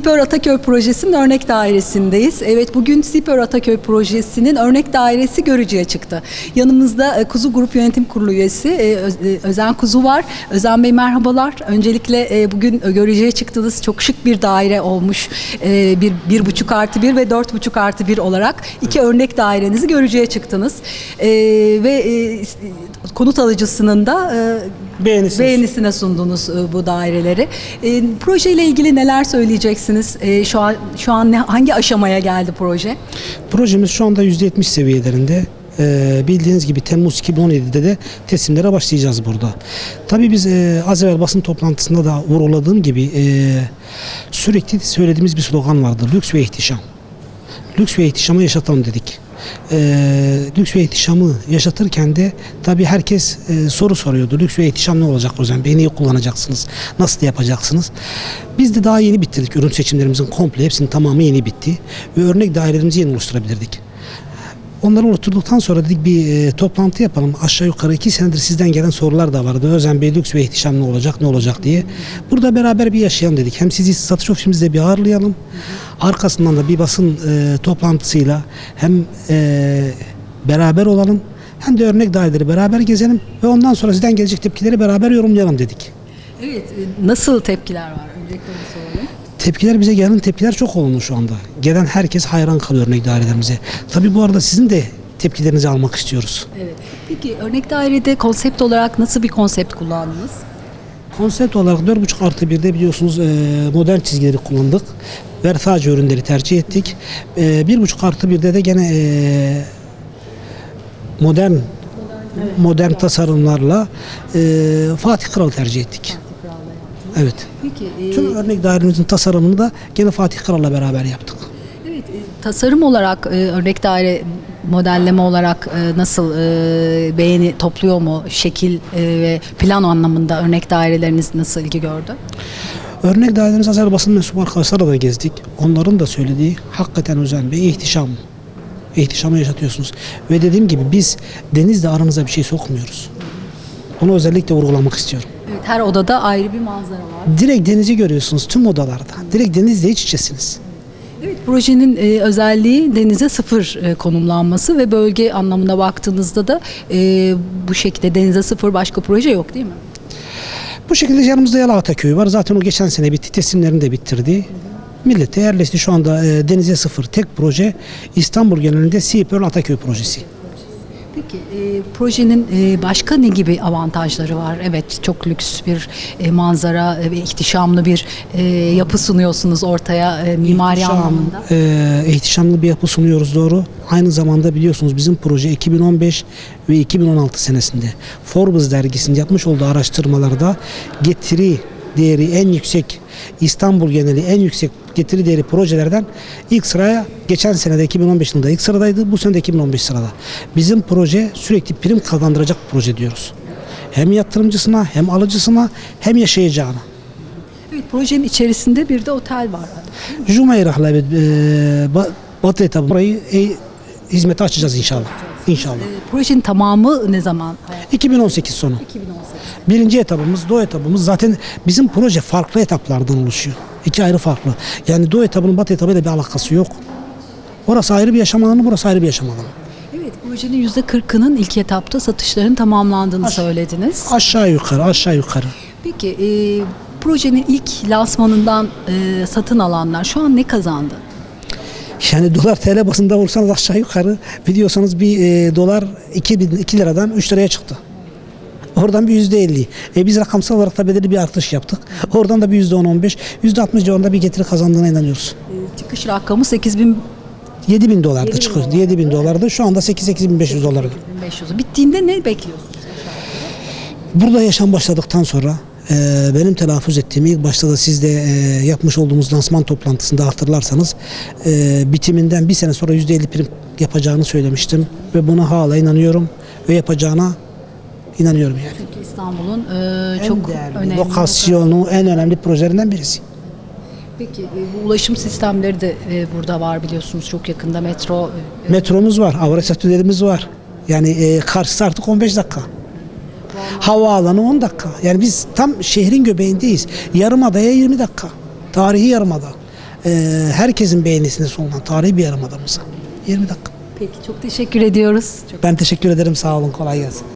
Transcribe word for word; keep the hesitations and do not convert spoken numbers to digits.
Sipör Ataköy Projesi'nin örnek dairesindeyiz. Evet, bugün Sipör Ataköy Projesi'nin örnek dairesi görücüye çıktı. Yanımızda Kuzu Grup Yönetim Kurulu üyesi Özen Kuzu var. Özen Bey merhabalar. Öncelikle bugün görücüye çıktınız. Çok şık bir daire olmuş. Bir, bir buçuk artı bir ve dört buçuk artı bir olarak iki örnek dairenizi görücüye çıktınız. Ve konut alıcısının da Beğenisine, beğenisine sundunuz bu daireleri. E, projeyle ilgili neler söyleyeceksiniz? E, şu an şu an ne, hangi aşamaya geldi proje? Projemiz şu anda yüzde yetmiş seviyelerinde. E, bildiğiniz gibi Temmuz iki bin on yedi'de de teslimlere başlayacağız burada. Tabii biz e, az evvel basın toplantısında da vurguladığım gibi e, sürekli söylediğimiz bir slogan vardı. Lüks ve ihtişam. Lüks ve ihtişamı yaşatalım dedik. E, lüks ve ihtişamı yaşatırken de tabii herkes e, soru soruyordu. Lüks ve ihtişam ne olacak o zaman? Neyi kullanacaksınız? Nasıl yapacaksınız? Biz de daha yeni bitirdik. Ürün seçimlerimizin komple hepsinin tamamı yeni bitti. Ve örnek dairelerimizi yeni oluşturabilirdik. Onları oluşturduktan sonra dedik bir e, toplantı yapalım. Aşağı yukarı iki senedir sizden gelen sorular da vardı. Özen Bey lüks ve ihtişam ne olacak, ne olacak diye. Burada beraber bir yaşayalım dedik. Hem sizi satış ofisimizde bir ağırlayalım. Arkasından da bir basın e, toplantısıyla hem e, beraber olalım hem de örnek daireleri beraber gezelim ve ondan sonra sizden gelecek tepkileri beraber yorumlayalım dedik. Evet, nasıl tepkiler var? Öncelikle onu sorayım. Tepkiler bize gelen tepkiler çok olumlu şu anda. Gelen herkes hayran kalıyor örnek dairelerimize. Tabii bu arada sizin de tepkilerinizi almak istiyoruz. Evet. Peki örnek dairede konsept olarak nasıl bir konsept kullandınız? Konsept olarak dört buçuk artı bir'de biliyorsunuz modern çizgileri kullandık. Versace ürünleri tercih ettik. bir buçuk artı bir'de de gene modern evet, modern evet. tasarımlarla Fatih Kral tercih ettik. Evet. Peki, e, tüm örnek dairemizin tasarımını da gene Fatih Kral'la beraber yaptık. Evet, e, tasarım olarak e, örnek daire modelleme olarak e, nasıl e, beğeni topluyor mu? Şekil e, ve plan anlamında örnek daireleriniz nasıl ilgi gördü? Örnek dairelerimiz Azer basın mensubu arkadaşlarla da gezdik. Onların da söylediği hakikaten Özen Bey ihtişam. İhtişamı yaşatıyorsunuz. Ve dediğim gibi biz denizle aranıza bir şey sokmuyoruz. Onu özellikle vurgulamak istiyorum. Evet, her odada ayrı bir manzara var. Direkt denizi görüyorsunuz tüm odalarda. Direkt denizle iç içesiniz. Evet, projenin e, özelliği denize sıfır e, konumlanması ve bölge anlamına baktığınızda da e, bu şekilde denize sıfır başka proje yok değil mi? Bu şekilde yanımızda Yalağata Köyü var. Zaten o geçen sene bitti. Teslimlerini de bitirdi. Hı hı. Millete yerleşti. Şu anda e, denize sıfır tek proje İstanbul genelinde Sipör Ataköy projesi. Peki e, projenin e, başka ne gibi avantajları var? Evet, çok lüks bir e, manzara ve ihtişamlı bir e, yapı sunuyorsunuz ortaya e, mimari İhtişam, anlamında. E, ihtişamlı bir yapı sunuyoruz doğru. Aynı zamanda biliyorsunuz bizim proje iki bin on beş ve iki bin on altı senesinde Forbes dergisinde yapmış olduğu araştırmalarda getiri değeri en yüksek, İstanbul geneli en yüksek getiri değeri projelerden ilk sıraya geçen senede iki bin on beş yılında ilk sıradaydı. Bu sene de iki bin on beş sırada. Bizim proje sürekli prim kazandıracak proje diyoruz. Hem yatırımcısına hem alıcısına hem yaşayacağına. Evet, projenin içerisinde bir de otel var. Jumeyrah'la e, Batı etabı burayı e, hizmete açacağız inşallah. İnşallah. E, projenin tamamı ne zaman? iki bin on sekiz sonu. iki bin on sekiz. Birinci etabımız, Doğu etabımız zaten bizim proje farklı etaplardan oluşuyor. İki ayrı farklı. Yani Doğu etabının Batı etabıyla bir alakası yok. Orası ayrı bir yaşam alanı, burası ayrı bir yaşam alanı. Evet, projenin yüzde kırkının ilk etapta satışların tamamlandığını Aş söylediniz. Aşağı yukarı, aşağı yukarı. Peki, e, projenin ilk lansmanından e, satın alanlar şu an ne kazandı? Yani dolar T L basında vursanız aşağı yukarı biliyorsanız bir e, dolar iki liradan üç liraya çıktı. Oradan bir yüzde elli. E biz rakamsal olarak da belirli bir artış yaptık. Oradan da bir yüzde on on beş, yüzde altmış civarında bir getiri kazandığına inanıyoruz. E, çıkış rakamı sekiz bin yedi bin dolardı çıkıyor. yedi bin dolardı. Şu anda sekiz bin beş yüz dolar. sekiz bin beş yüz. Bittiğinde ne bekliyorsunuz? Burada yaşam başladıktan sonra e, benim telaffuz ettiğim ilk başta da siz de e, yapmış olduğumuz lansman toplantısında hatırlarsanız e, bitiminden bir sene sonra yüzde elli prim yapacağını söylemiştim ve buna hala inanıyorum ve yapacağına inanıyorum yani. Çünkü İstanbul'un e, çok değerli, önemli lokasyonu en önemli projelerinden birisi. Peki e, bu ulaşım sistemleri de e, burada var biliyorsunuz, çok yakında metro. E, Metromuz var, Avrasya Tünelimiz var. Yani e, karşısı artık on beş dakika. Havaalanı on dakika. Yani biz tam şehrin göbeğindeyiz. Yarımada'ya yirmi dakika. Tarihi Yarımada. e, herkesin beğenisine sunulan tarihi bir yarımadamıza. yirmi dakika. Peki çok teşekkür ediyoruz. Çok Ben teşekkür ederim. Sağ olun. Kolay gelsin.